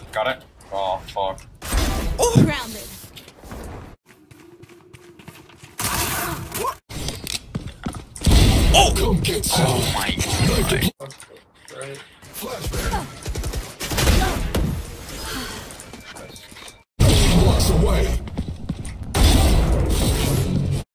Got it? Oh, fuck. Oh. Grounded. Oh! Come get some. Oh my god. Right. Flashbang. Blocks away.